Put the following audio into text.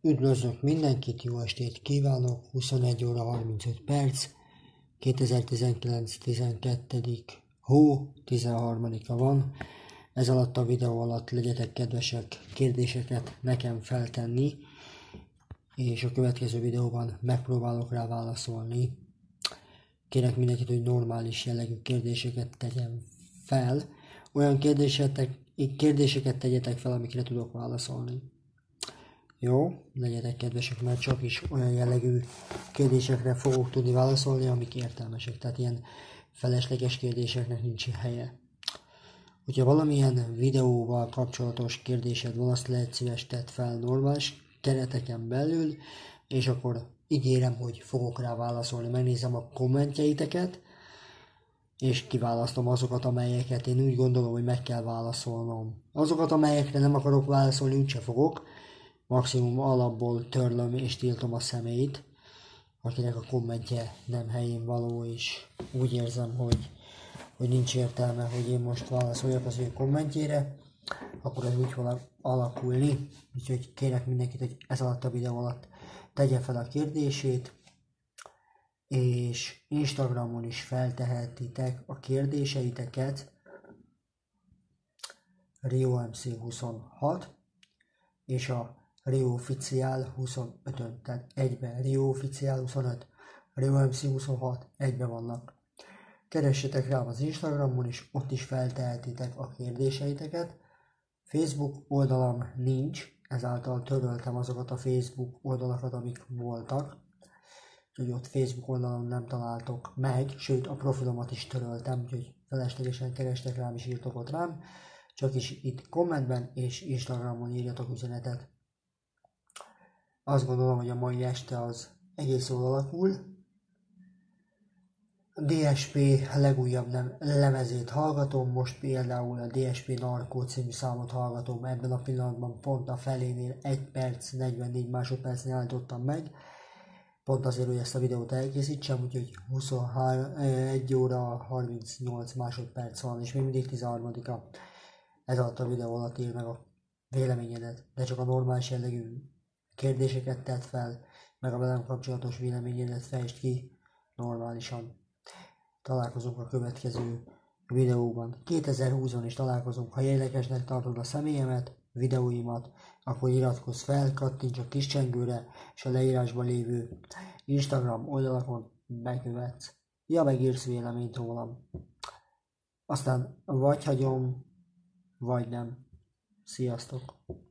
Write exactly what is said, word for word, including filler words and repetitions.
Üdvözlök mindenkit, jó estét kívánok, huszonegy óra harmincöt perc, kétezer-tizenkilenc tizenkettedik hó tizenharmadika van. Ez alatt a videó alatt legyetek kedvesek kérdéseket nekem feltenni, és a következő videóban megpróbálok rá válaszolni. Kérek mindenkit, hogy normális jellegű kérdéseket tegyen fel. Olyan kérdéseket, kérdéseket tegyetek fel, amikre tudok válaszolni. Jó, legyetek kedvesek, mert csak is olyan jellegű kérdésekre fogok tudni válaszolni, amik értelmesek. Tehát ilyen felesleges kérdéseknek nincs helye. Hogyha valamilyen videóval kapcsolatos kérdésed van, azt lehet szíves tedd fel normális kereteken belül, és akkor ígérem, hogy fogok rá válaszolni. Megnézem a kommentjeiteket, és kiválasztom azokat, amelyeket én úgy gondolom, hogy meg kell válaszolnom. Azokat, amelyekre nem akarok válaszolni, úgyse fogok. Maximum alapból törlöm és tiltom a személyt, akinek a kommentje nem helyén való, és úgy érzem, hogy, hogy nincs értelme, hogy én most válaszoljak az ő kommentjére, akkor ez úgy fog alakulni. Úgyhogy kérek mindenkit, hogy ez alatt a videó alatt tegye fel a kérdését, és Instagramon is feltehetitek a kérdéseiteket, RioMC huszonhat, és a RioOfficial huszonötön, tehát egyben RioOfficial huszonöt, RioMC huszonhat egyben vannak. Keressetek rám az Instagramon is, ott is feltehetitek a kérdéseiteket. Facebook oldalam nincs, ezáltal töröltem azokat a Facebook oldalakat, amik voltak. Úgyhogy ott Facebook oldalon nem találtok meg, sőt a profilomat is töröltem, úgyhogy feleslegesen kerestek rám és írtok ott rám. Csak is itt kommentben és Instagramon írjatok üzenetet. Azt gondolom, hogy a mai este az egész jól alakul. A dé es pé legújabb nem, lemezét hallgatom, most például a dé es pé Narkó című számot hallgatom, ebben a pillanatban pont a felénél egy perc negyvennégy másodpercnél állítottam meg. Pont azért, hogy ezt a videót elkészítsem, úgyhogy huszonegy óra harmincnyolc másodperc van, és még mindig tizenharmadika. Ez alatt a videó alatt ír meg a véleményedet, de csak a normális jellegű kérdéseket tedd fel, meg a velem kapcsolatos véleményedet fejtsd ki normálisan. Találkozunk a következő videóban. kétezer-húszban is találkozunk. Ha érdekesnek tartod a személyemet, videóimat, akkor iratkozz fel, kattints a kis csengőre, és a leírásban lévő Instagram oldalakon bekövetsz. Ja, megírsz véleményt rólam. Aztán vagy hagyom, vagy nem. Sziasztok!